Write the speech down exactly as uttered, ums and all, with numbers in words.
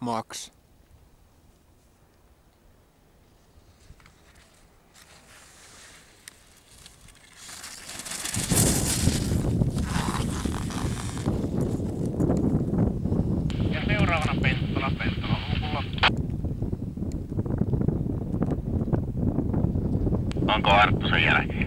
Max. Ja seuraavana Penttola, Penttola luvulla. Onko Arttu sen jälkeen?